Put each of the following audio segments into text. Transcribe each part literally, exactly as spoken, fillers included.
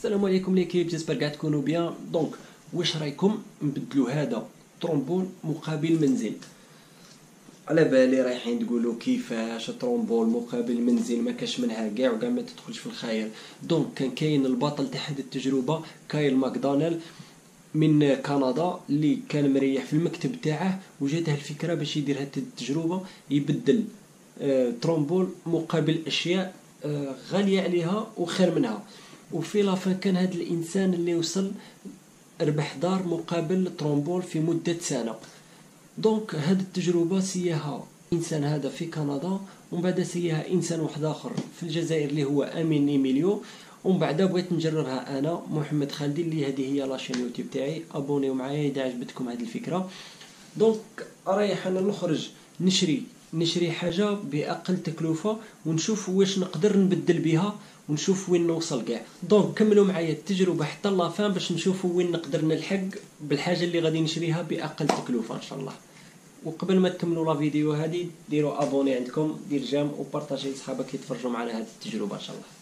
السلام عليكم ليكيب، جيسبر كاع تكونوا بيان. دونك واش رايكم نبدلوا هذا ترومبون مقابل منزل؟ على بالي رايحين تقولوا كيفاش ترومبون مقابل منزل، ما كاش منها كاع وكاع ما تدخلش في الخير. دونك كان كاين البطل تاع هذه التجربه كايل ماكدونالد من كندا اللي كان مريح في المكتب تاعه وجاته الفكره باش يدير هذه التجربه، يبدل آه ترومبون مقابل اشياء آه غاليه عليها وخير منها. وفي لافان كان هذا الانسان اللي وصل ربح دار مقابل ترومبون في مده سنه. دونك هذه التجربه سياها انسان هذا في كندا، ومن بعد سياها انسان واحد اخر في الجزائر اللي هو امين ايميليو، ومن بعد بغيت نجربها انا محمد خالدي اللي هذه هي لاشين يوتيوب تاعي. ابونيو معايا اذا عجبتكم هذه الفكره. دونك رايح انا نخرج نشري نشري حاجه باقل تكلفه ونشوف واش نقدر نبدل بها ونشوف وين نوصل كاع. دونك كملوا معايا التجربه حتى لافان باش نشوفوا وين نقدر نلحق بالحاجه اللي غادي نشريها باقل تكلفه ان شاء الله. وقبل ما تكملوا لا فيديو هذه ديروا ابوني عندكم، دير جام وبارطاجي لصحابك يتفرجوا معنا هذه التجربه ان شاء الله.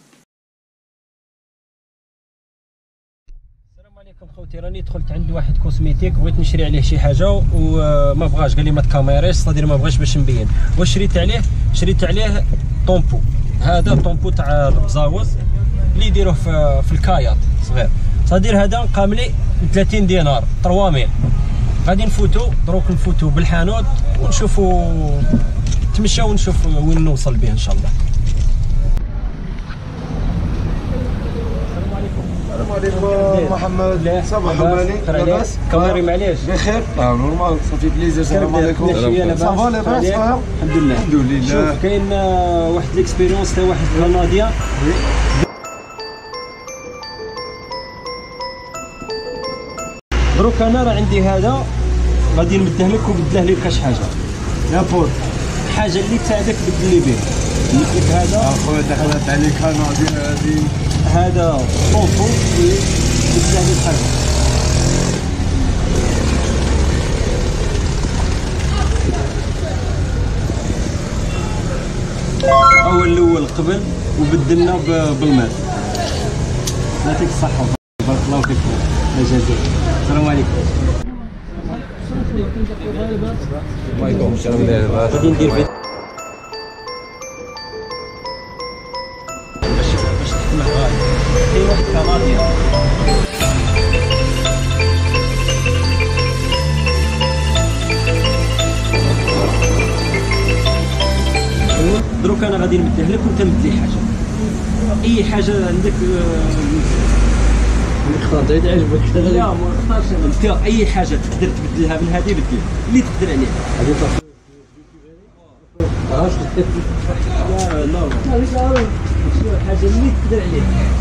السلام عليكم خوتي، راني دخلت عند واحد كوسميتيك بغيت نشري عليه شي حاجه وما بغاش، قال لي ما تكاميريش، صدير ما بغاش باش نبين. واش شريت عليه؟ شريت عليه طومبو، هذا طومبو تاع البزاوز اللي يديروه في, في الكايات صغير. صدير هذا قاملي ثلاثين دينار ثلاثة آلاف. غادي نفوتو دروك نفوتو بالحانوت ونشوفو نتمشاو ونشوف وين نوصل به ان شاء الله. السلام عليكم محمد، صباح الخير. لاباس؟ كاميري معليش بخير؟ اه نورمال، صافي بليزير. السلام عليكم. صافا لاباس؟ الحمد لله الحمد لله. شوف كاين واحد ليكسبيريونس تاع واحد كنديان. دروك انا راه عندي هذا غادي نمده لك وبدله لي كاش حاجه يا بول، حاجه اللي تساعدك بدل لي به. قلت لك هذا اخويا دخلت عليك كنديان هذه، هذا طومبو بدله لي الحاجه. اول الاول قبل وبدلنا بالماء. يعطيك الصحه بارك الله فيك يا جزائر. السلام عليكم. وعليكم السلام. غادي ندير فيديو باش باش تفهم غاية. كاين واحد كنديان دروك انا غادي نمديه لك وانت مدلي حاجه، اي حاجه عندك اختار تعيد عجبك حتى لا ما نختارش انت، اي حاجه تقدر تبدلها من هذه بدلها اللي تقدر عليها. هذه صافي عرفت؟ لا لا شنو الحاجه اللي تقدر عليها؟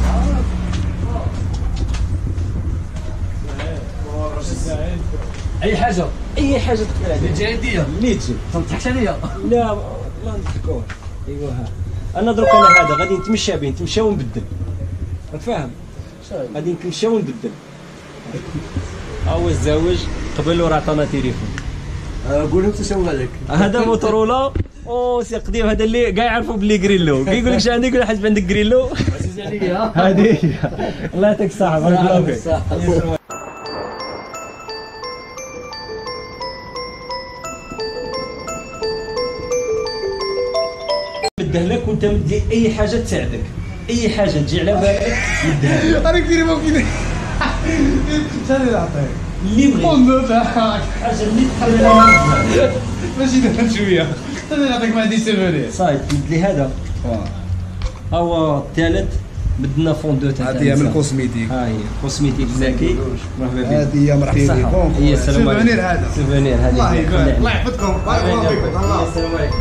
اي حاجه اي حاجه تقدر عليها اللي تجي عندي اللي تجي. ما تضحكش عليا. لا ما نضحكوش. ايوا ها انا دروك انا هذا غادي نتمشى به، نتمشى ونبدل، راك فاهم؟ غادي نتمشى ونبدل. ها هو الزواج قبل وراه عطانا تليفون. قول لهم تسوي عليك. هذا موتورولا او سي قديم، هذا اللي كاع يعرفوا بلي جريلو، كيقول لك عندك ولا حسب عندك جريلو. عزيز عليا هذه الله يعطيك الصحه بارك الله فيك. مده لك وانت مدي اي حاجه تساعدك، اي حاجه تجي على بالك مدها لك. انا كثير ممكن شنو اللي نعطيك اللي بغيت قول تاعك حاجه اللي تقدر عليها ماشي دابا شويه خليني نعطيك ما عنديش سيفوني صايب. مد لي هذا ها هو الثالث، بدنا فوندو تاع هذه من كوسميتيك. ها هي كوسميتيك زكي. مرحبا بك. هذه هي مرحبا بكم. هي السلام عليكم. سيفونير هذا سيفونير هذه. الله يبارك الله يحفظكم بارك الله فيكم. الله السلام عليكم.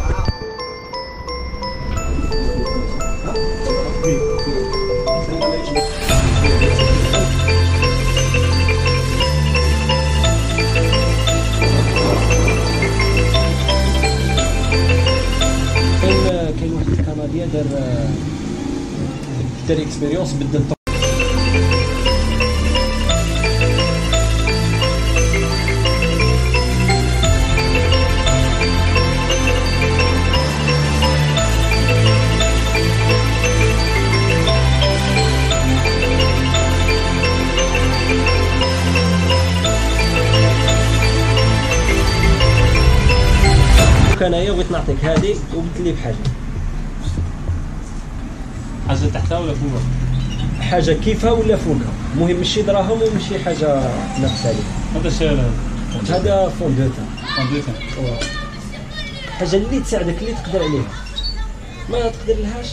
كاين واحد الكنديان دار دار اكسبيريونس بدل بغيت نعطيك هذه وبدل لي بحاجه حاجه تحتها ولا فوقها؟ حاجه كيفها ولا فوقها، المهم ماشي دراهم وماشي حاجه ناقصه عليك. هذا الشيء هذا فوندوتا فوندوتا حاجه اللي تساعدك اللي تقدر عليها، ما تقدر لهاش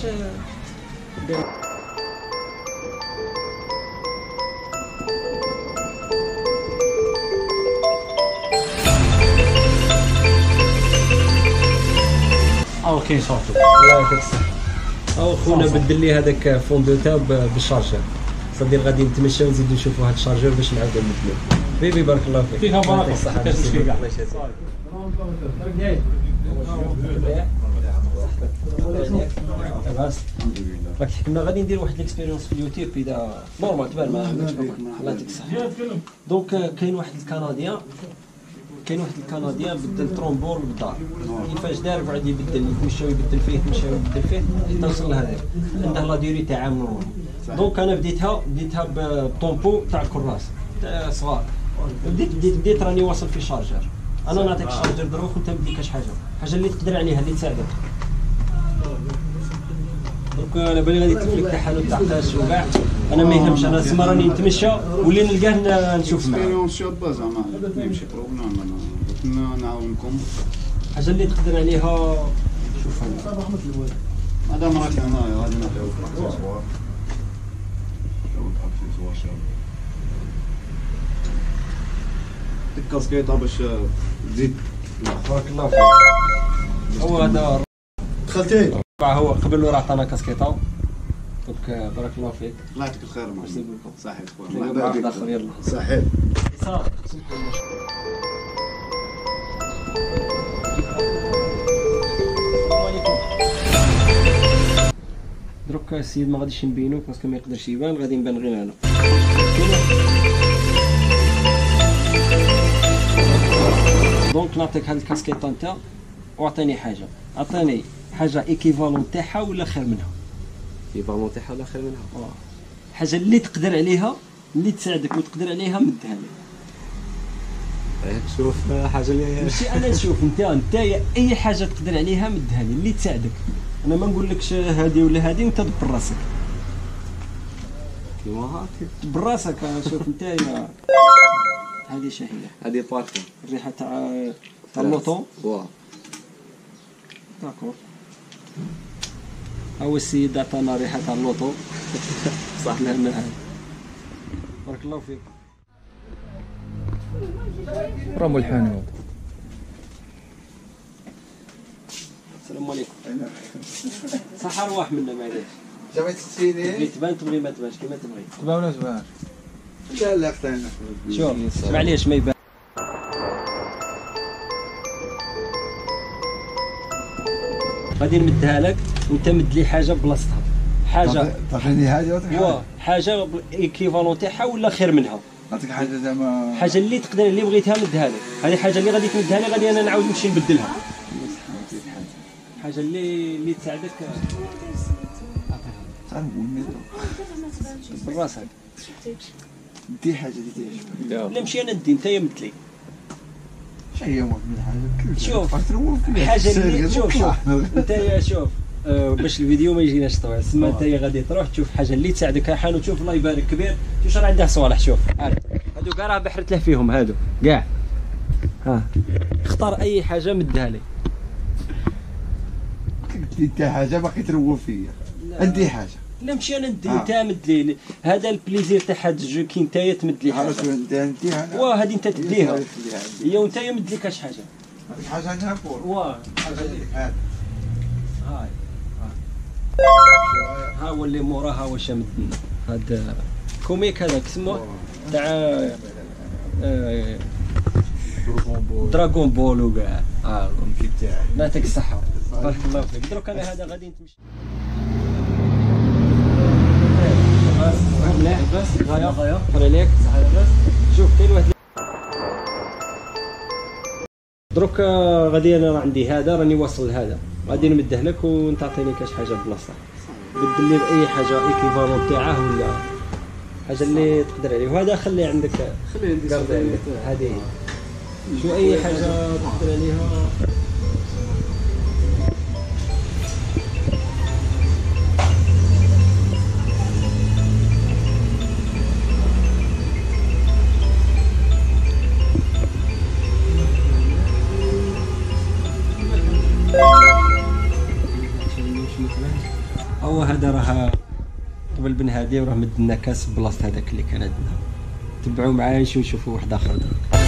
او كاين شارجر. الله يعطيك الصحه. او خونا بدل لي هذاك فوندوتا بالشارجر، صدي غادي نتمشى ونزيدو نشوفوا هذا الشارجر باش نعاودو نبدلو. بيبي بارك الله فيك. فيها بركه الصحه. كاش مشكل كاع. راك كنا غادي ندير واحد الاكسبيريونس في اليوتيوب اذا نورمال تبان ما الله يعطيك الصحه. دونك كاين واحد الكنديان كاين واحد الكنديان بدل ترومبول بالدار، كيفاش دار وقعد يبدل يتمشى ويبدل فيه يتمشى ويبدل فيه حتى وصل لهذا عنده لا ديوري تاع عام نورمال. دونك انا بديتها بديتها بطومبو تاع الكراس تاع صغار، بديت بديت بديت راني واصل في شارجر. انا نعطيك الشارجر دروك وانت ما تديكش حاجه، حاجه اللي تقدر عليها اللي تساعدك. دونك انا بالي غادي تفلك تاع حانوت تاع قاش وكاع، انا ما يهمش، انا تسمى راني نتمشى واللي نلقاه نشوف معاه. اكسبيريونس شابه زعما ماشي بروبليم، انا نعاونكم. حاجه اللي تقدر عليها شوف هذا مرات انا غادي نعطيوك اكسسوار. ديك الكاسكيطه باش تزيد. بارك الله فيك. هو هذا دخلتي هو قبل راه عطانا كاسكيطه. دونك بارك الله فيك. الله يعطيك الخير ميرسي بوكو. صحيح خويا الله الله يبارك يبارك يلا. صحيح. صافي. السلام عليكم. دروك السيد ما غاديش نبينو باسكو ما يقدرش يبان، غادي نبان غير انا. دونك نعطيك هاد الكاسكيطه نتا وعطيني حاجه، عطيني حاجه ايكيفالون تاعها ولا خير منها. ايكيفالون تاعها ولا خير منها؟ حاجه اللي تقدر عليها اللي تساعدك وتقدر عليها مدها لي. شوف حاجه اللي ماشي انا نشوف، انت انت اي حاجه تقدر عليها مدها لي اللي تساعدك. انا ما نقولكش هذه ولا هذه وانت دبر راسك كيما هاك دبر راسك. شوف انت هذه شهيه، هذه بارفون الريحه تاع تاع اللوطو. واه داكور. هو السيد عطانا ريحه تاع اللوطو. صح. لا لا بارك الله فيك. رامو الحانوت. السلام عليكم. صح ارواح منا معليش. جابت تبغي السيدي تبان تبغي ما تبانش كيما تبغي. تباع ولا تباع؟ لا لا اختارنا. شوف معليش ما يبان. غادي نمدها لك وانت مد لي حاجه بلاصتها، حاجه تعطيني هذه وتعطيني واه حاجه ايكيفالون تاعها ولا خير منها. نعطيك حاجه زعما حاجه اللي تقدر اللي بغيتها مدها لك، هذه حاجه اللي غادي تمدها لي غادي انا نعاود نمشي نبدلها. حاجه اللي اللي تساعدك تعرف نقول براسك. دي حاجه دي تعجبك. لا مشي انا ندي انت مد لي. شي من حاجه شوف حاجه اللي شوف شوف انت شوف آه باش الفيديو ما يجيناش طويل، سما انت غادي تروح تشوف حاجه اللي تساعدك. حانوت شوف الله يبارك كبير، شوف راه عنده صوالح. شوف هادو كاع راه بحرت له فيهم هادو كاع. ها اختار اي حاجه مدها لي. قلت لي انت حاجه باقي تروف فيا. ادي حاجه. لا مشي انا ندي آه. انت مد لي. هذا البليزير تاع هاد الجو كي نتايا تمد لي حاجه. عرفت انت نديها انا. واه هادي انت تديها هي وانت مد لي كاش حاجه. نعطيك حاجه انا نقول. واه حاجه هذا هاي ها هو اللي موراها واش مدنا هاد كوميك هذاك سموه تاع آه، دراغون بول وكاع. اه تاعي. يعطيك الصحه بارك الله فيك. دروك انا هذا غادي نتمشى. مليح بس غايه غايه فري ليك صحيح. بس شوف كاين واحد دروك غادي انا راه عندي هذا راني واصل لهذا، غادي نمده لك وانت تعطيني كاش حاجه بلاصه. بدل لي باي حاجه ايكيفالون تاعه ولا حاجه اللي تقدر عليه. وهذا خليه عندك، خليه عندي قرب عندك هذه. شو اي حاجه تقدر عليها هادي وراه مد لنا كاس بلاصه هذاك اللي كان عندنا. تبعوا معايا نمشيو نشوفوا واحد اخر دابا.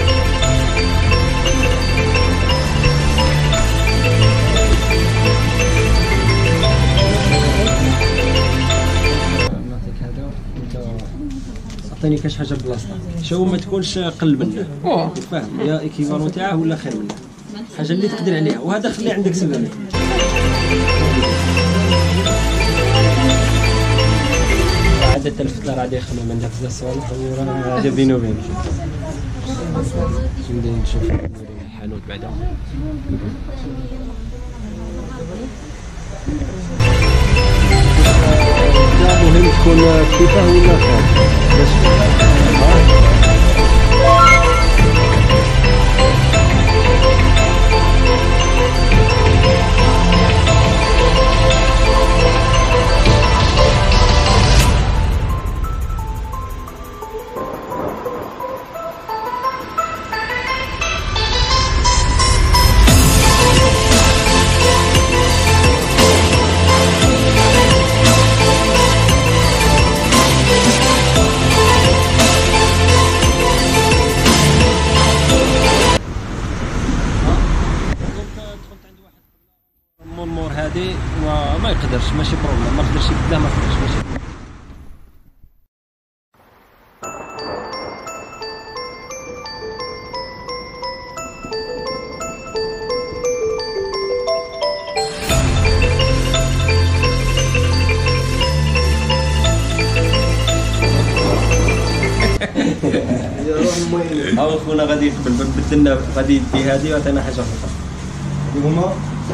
نعطيك هذا وانت عطيني كاش حاجه بلاصتها. شو ما تكونش قل منه فاهم، يا ايكيفالون تاعه ولا خير منه، حاجه اللي تقدر عليها، وهذا خليه عندك سبب. عادة الفطار عادي يخلو من داك الصوالح هذا بينو وبين نبدا نشوف الحانوت بعدا. مهم تكون كيفاه ولا خير المور هادي وما يقدرش، ماشي بروبليم، ما يقدرش يبدلها، ما يقدرش ماشي بروبليم. ها خونا غادي يقبل بدلنا، غادي يدي هادي وعطينا حاجه اخرى. هما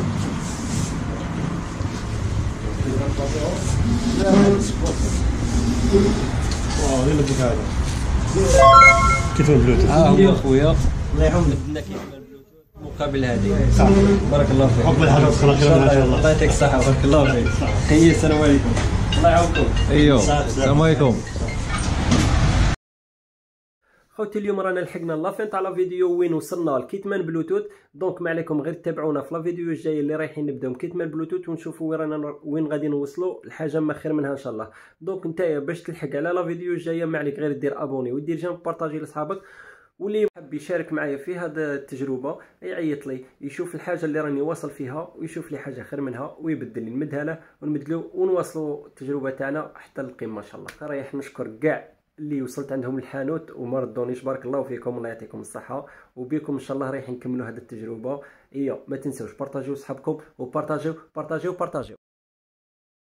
واه اللي بدك هذا كيف البلوتوث. ها هو خويا الله يرحم بدلنا كيف البلوتوث مقابل هادي. بارك الله فيك. حب الحاجه تكون خير ان شاء الله. الله يعطيك الصحه بارك الله فيك. خيي السلام عليكم. الله يعاونكم. ايوه السلام عليكم. خوتي اليوم رانا لحقنا لافين تاع لا فيديو وين وصلنا لكيتمان بلوتوث. دونك ما عليكم غير تتابعونا في لا فيديو الجايه اللي رايحين نبداو كيتمان بلوتوث ونشوفوا وين رانا وين غادي نوصلوا الحاجه ما خير منها ان شاء الله. دونك نتايا باش تلحق على لا فيديو الجايه ما عليك غير دير ابوني ودير جيم بارطاجي لصحابك، واللي حاب يشارك معايا في هذه التجربه يعيط لي يشوف الحاجه اللي راني واصل فيها ويشوف لي حاجه خير منها ويبدل لي نمدها له ونمدلو ونواصلوا التجربه تاعنا حتى القمه ان شاء الله. رايح نشكر كاع اللي وصلت عندهم الحانوت وما ردونيش، بارك الله فيكم والله يعطيكم الصحه، وبكم ان شاء الله رايح نكملوا هذه التجربه. ايوا ما تنسوش بارطاجيو صحابكم وبارطاجيو بارطاجيو بارطاجيو.